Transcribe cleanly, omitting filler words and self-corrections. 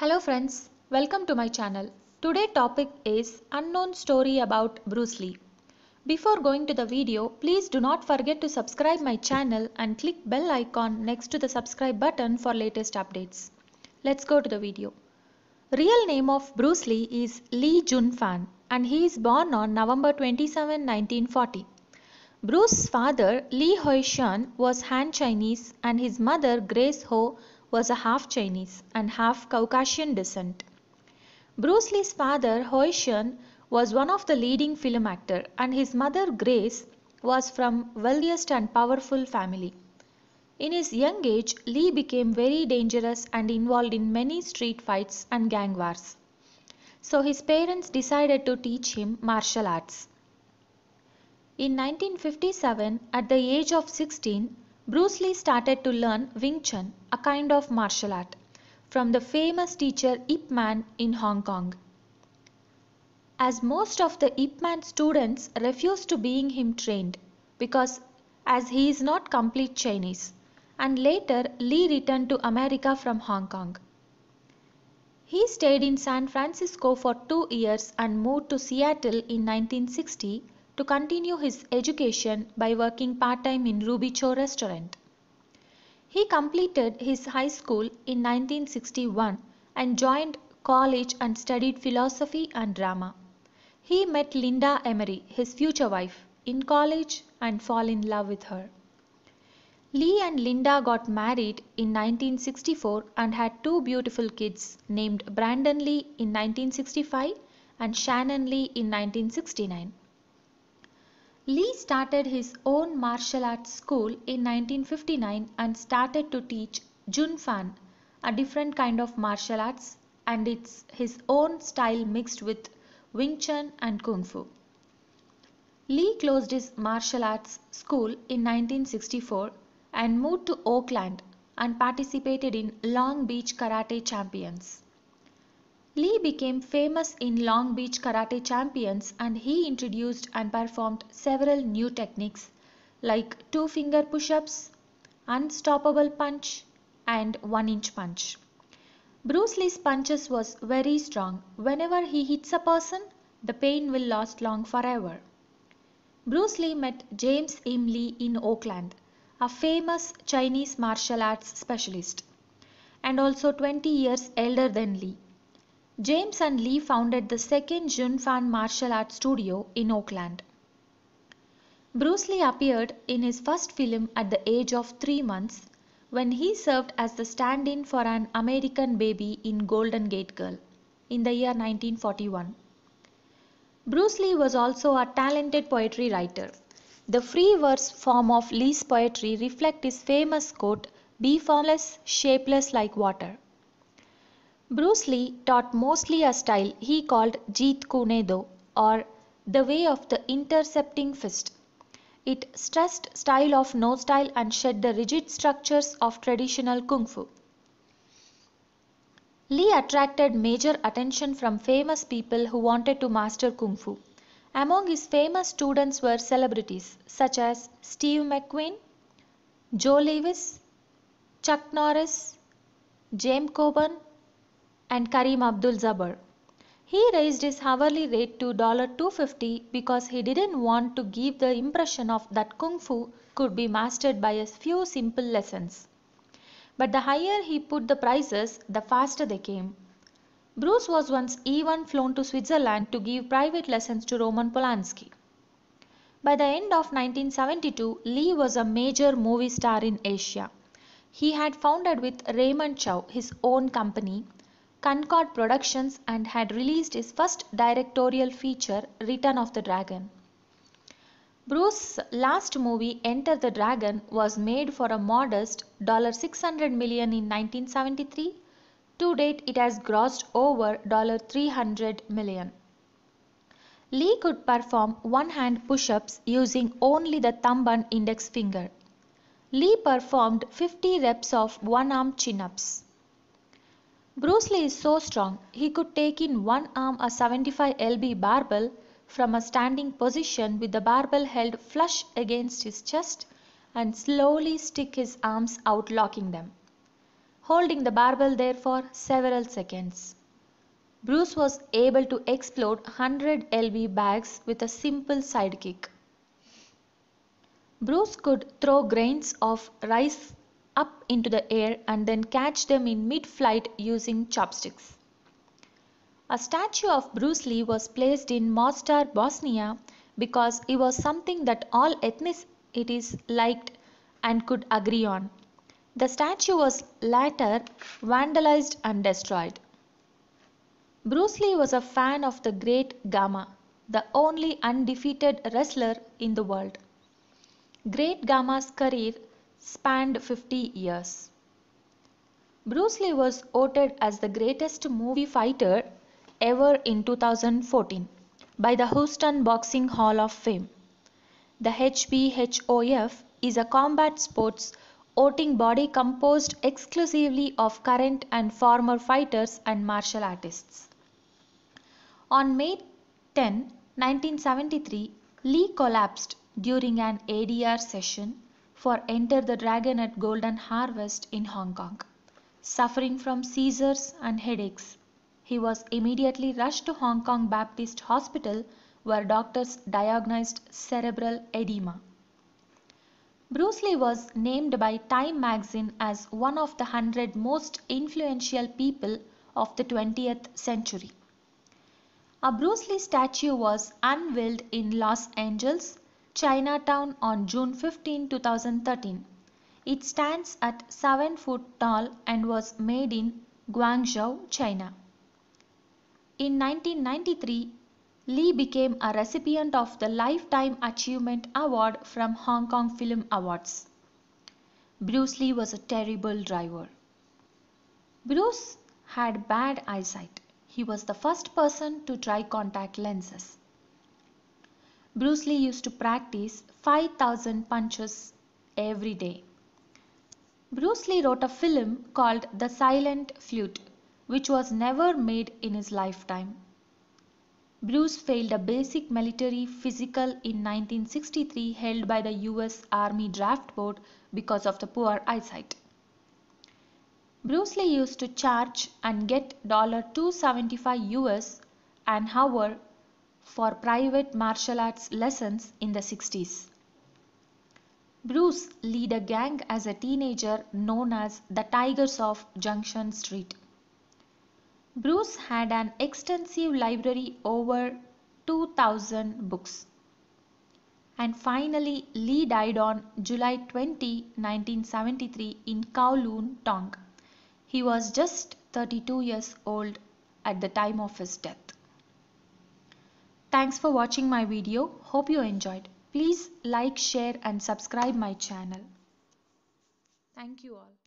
Hello friends, welcome to my channel. Today topic is unknown story about Bruce Lee. Before going to the video, please do not forget to subscribe my channel and click bell icon next to the subscribe button for latest updates. Let's go to the video. Real name of Bruce Lee is Lee Jun-fan and he is born on November 27, 1940. Bruce's father Lee Hoi-shun was Han Chinese and his mother Grace Ho was a half Chinese and half Caucasian descent. Bruce Lee's father Hoi-shun was one of the leading film actor and his mother Grace was from wealthiest and powerful family. In his young age, Lee became very dangerous and involved in many street fights and gang wars. So his parents decided to teach him martial arts. In 1957, at the age of 16, Bruce Lee started to learn Wing Chun, a kind of martial art, from the famous teacher Ip Man in Hong Kong. As most of the Ip Man students refused to being him trained because as he is not complete Chinese, and later Lee returned to America from Hong Kong. He stayed in San Francisco for 2 years and moved to Seattle in 1960 to continue his education by working part-time in Ruby Cho restaurant. He completed his high school in 1961 and joined college and studied philosophy and drama. He met Linda Emery, his future wife, in college and fall in love with her. Lee and Linda got married in 1964 and had 2 beautiful kids named Brandon Lee in 1965 and Shannon Lee in 1969. Lee started his own martial arts school in 1959 and started to teach Jun Fan, a different kind of martial arts, and it's his own style mixed with Wing Chun and Kung Fu. Lee closed his martial arts school in 1964 and moved to Oakland and participated in Long Beach Karate Champions. Lee became famous in Long Beach Karate Champions and he introduced and performed several new techniques like 2-finger push-ups, unstoppable punch and 1-inch punch. Bruce Lee's punches was very strong. Whenever he hits a person, the pain will last long forever. Bruce Lee met James Im Lee in Oakland, a famous Chinese martial arts specialist, and also 20 years elder than Lee. James and Lee founded the second Jun Fan martial arts studio in Oakland. Bruce Lee appeared in his first film at the age of 3 months when he served as the stand-in for an American baby in Golden Gate Girl in the year 1941. Bruce Lee was also a talented poetry writer. The free verse form of Lee's poetry reflects his famous quote, "Be formless, shapeless like water." Bruce Lee taught mostly a style he called Jeet Kune Do or the way of the intercepting fist. It stressed style of no style and shed the rigid structures of traditional Kung Fu. Lee attracted major attention from famous people who wanted to master Kung Fu. Among his famous students were celebrities such as Steve McQueen, Joe Louis, Chuck Norris, James Coburn, and Kareem Abdul-Jabbar. He raised his hourly rate to $250 because he didn't want to give the impression of that Kung Fu could be mastered by a few simple lessons. But the higher he put the prices, the faster they came. Bruce was once even flown to Switzerland to give private lessons to Roman Polanski. By the end of 1972, Lee was a major movie star in Asia. He had founded with Raymond Chow his own company, Concord Productions, and had released his first directorial feature, Return of the Dragon. Bruce's last movie, Enter the Dragon, was made for a modest $600 million in 1973. To date, it has grossed over $300 million. Lee could perform one-hand push-ups using only the thumb and index finger. Lee performed 50 reps of one-arm chin-ups. Bruce Lee is so strong, he could take in one arm a 75 lb barbell from a standing position with the barbell held flush against his chest and slowly stick his arms out locking them. holding the barbell there for several seconds. Bruce was able to explode 100 lb bags with a simple side kick. Bruce could throw grains of rice up into the air and then catch them in mid-flight using chopsticks. A statue of Bruce Lee was placed in Mostar, Bosnia because he was something that all ethnicities liked and could agree on. The statue was later vandalized and destroyed. Bruce Lee was a fan of the Great Gama, the only undefeated wrestler in the world. Great Gama's career spanned 50 years. Bruce Lee was voted as the greatest movie fighter ever in 2014 by the Houston Boxing Hall of Fame. The HBHOF is a combat sports voting body composed exclusively of current and former fighters and martial artists. On May 10, 1973, Lee collapsed during an ADR session for Enter the Dragon at Golden Harvest in Hong Kong. Suffering from seizures and headaches, he was immediately rushed to Hong Kong Baptist Hospital where doctors diagnosed cerebral edema. Bruce Lee was named by Time magazine as one of the 100 most influential people of the 20th century. A Bruce Lee statue was unveiled in Los Angeles, Chinatown on June 15, 2013. It stands at 7 feet tall and was made in Guangzhou, China. In 1993, Lee became a recipient of the Lifetime Achievement Award from Hong Kong Film Awards. Bruce Lee was a terrible driver. Bruce had bad eyesight. He was the first person to try contact lenses. Bruce Lee used to practice 5,000 punches every day. Bruce Lee wrote a film called The Silent Flute, which was never made in his lifetime. Bruce failed a basic military physical in 1963 held by the US Army Draft Board because of the poor eyesight. Bruce Lee used to charge and get $275 US an hour for private martial arts lessons in the 60s. Bruce led a gang as a teenager known as the Tigers of Junction Street. Bruce had an extensive library over 2,000 books. And finally, Lee died on July 20, 1973 in Kowloon, Tong. He was just 32 years old at the time of his death. Thanks for watching my video. Hope you enjoyed. Please like, share and subscribe my channel. Thank you all.